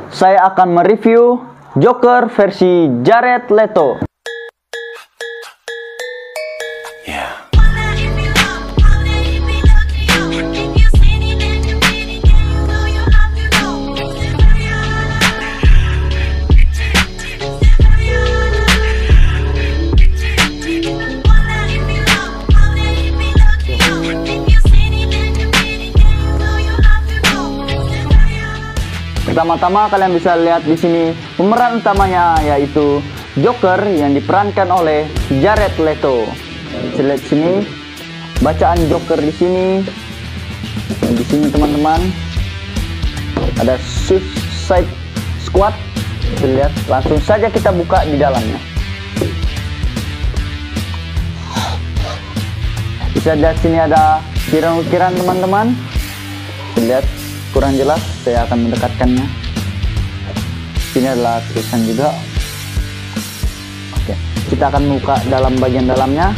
saya akan mereview Joker versi Jared Leto. Pertama-tama kalian bisa lihat di sini pemeran utamanya yaitu Joker yang diperankan oleh Jared Leto. Bisa lihat sini bacaan Joker di sini. Dan di sini teman-teman ada Suicide Squad. Bisa lihat, langsung saja kita buka di dalamnya. Bisa lihat sini ada ukiran-ukiran teman-teman. Bisa lihat kurang jelas, saya akan mendekatkannya. Ini adalah tulisan juga. Oke, kita akan buka dalam bagian dalamnya.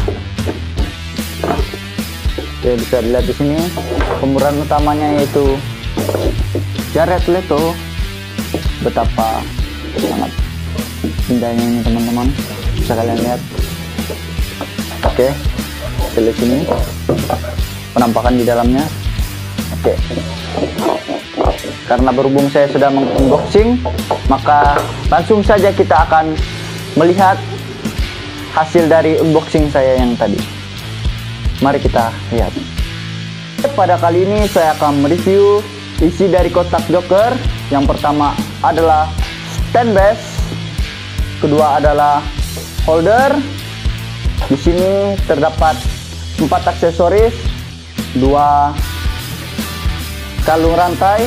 Oke, bisa dilihat di sini pemeran utamanya yaitu Jared Leto. Betapa sangat indahnya ini teman-teman, bisa kalian lihat. Oke, kita lihat sini penampakan di dalamnya. Oke, karena berhubung saya sudah mengunboxing, maka langsung saja kita akan melihat hasil dari unboxing saya yang tadi. Mari kita lihat. Pada kali ini saya akan mereview isi dari kotak Joker. Yang pertama adalah stand base, kedua adalah holder. Di sini terdapat 4 aksesoris, 2 kalung rantai.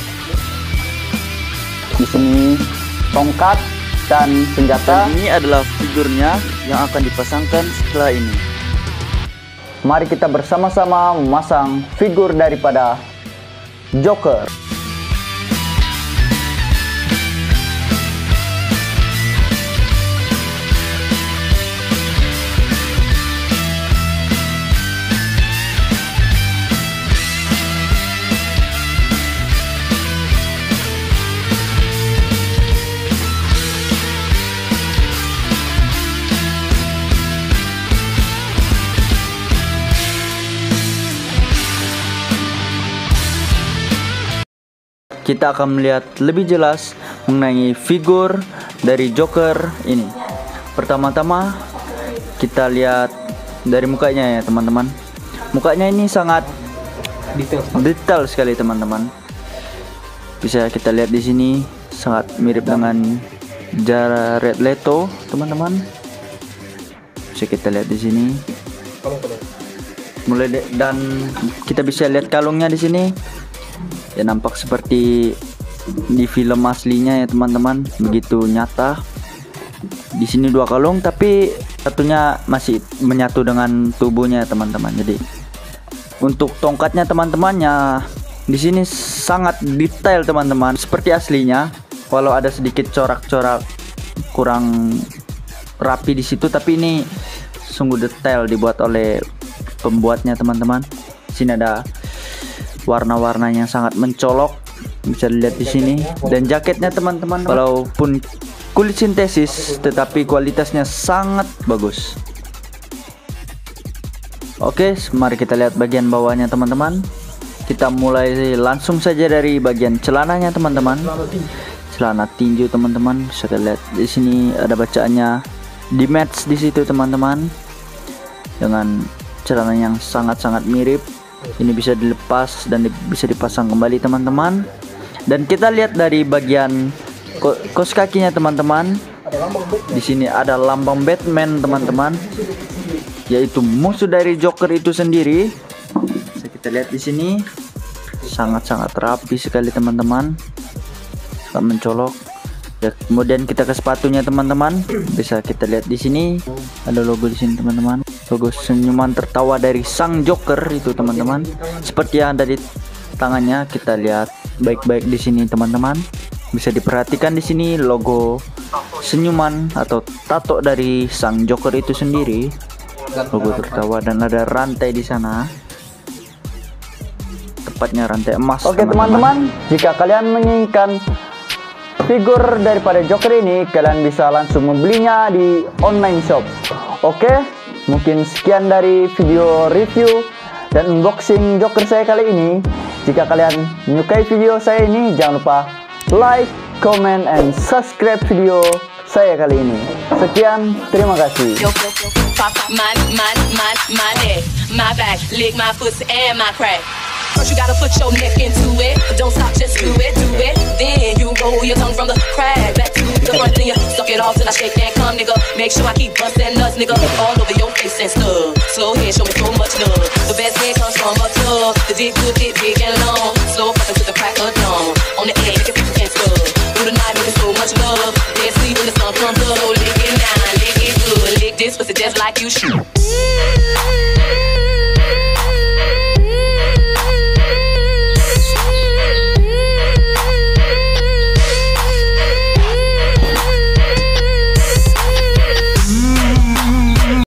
Di sini tongkat dan senjata. Dan ini adalah figurnya yang akan dipasangkan setelah ini. Mari kita bersama-sama memasang figur daripada Joker. Kita akan melihat lebih jelas mengenai figur dari Joker ini. Pertama-tama kita lihat dari mukanya ya teman-teman. Mukanya ini sangat detail sekali teman-teman. Bisa kita lihat di sini sangat mirip dengan Jared Leto teman-teman. Bisa kita lihat di sini. Dan kita bisa lihat kalungnya di sini. Ya, nampak seperti di film aslinya ya teman-teman, begitu nyata. Di sini 2 kalung, tapi satunya masih menyatu dengan tubuhnya ya teman-teman. Jadi untuk tongkatnya teman-teman ya di sini sangat detail teman-teman, seperti aslinya. Walau ada sedikit corak-corak kurang rapi di situ, tapi ini sungguh detail dibuat oleh pembuatnya teman-teman. Sini ada warna-warnanya sangat mencolok, bisa dilihat di sini. Dan jaketnya teman-teman, walaupun kulit sintesis, tetapi kualitasnya sangat bagus. Oke, mari kita lihat bagian bawahnya teman-teman. Kita mulai langsung saja dari bagian celananya teman-teman. Celana tinju teman-teman, bisa kita lihat di sini ada bacaannya di match di situ teman-teman, dengan celana yang sangat-sangat mirip. Ini bisa dilepas dan bisa dipasang kembali teman-teman. Dan kita lihat dari bagian kaos kakinya teman-teman. Di sini ada lambang Batman teman-teman, yaitu musuh dari Joker itu sendiri. Bisa kita lihat di sini sangat-sangat rapi sekali teman-teman, sangat mencolok. Ya, kemudian kita ke sepatunya teman-teman. Bisa kita lihat di sini ada logo di sini teman-teman, logo senyuman tertawa dari sang Joker itu teman-teman, seperti yang ada di tangannya. Kita lihat baik-baik di sini teman-teman. Bisa diperhatikan di sini logo senyuman atau tato dari sang Joker itu sendiri, logo tertawa, dan ada rantai di sana, tepatnya rantai emas. Oke teman-teman, jika kalian menginginkan figur daripada Joker ini, kalian bisa langsung membelinya di online shop. Oke, mungkin sekian dari video review dan unboxing Joker saya kali ini. Jika kalian menyukai video saya ini, jangan lupa like, comment, and subscribe video saya kali ini. Sekian, terima kasih. My back, lick my pussy and my crack. First you gotta put your neck into it, but don't stop, just do it. Then you roll your tongue from the crack back to the front, then you suck it off till I shake and come, nigga. Make sure I keep busting nuts, nigga, all over your face and stuff. Slow head, show me so much love. The best head comes from a tub. The dick good, dick big and long. Slow fucking to the crack of dawn. On the edge, make it and stuff. Through the night, making so much love. Dead sleep when the sun comes up. So lick it now, lick it good, lick this pussy just like you should.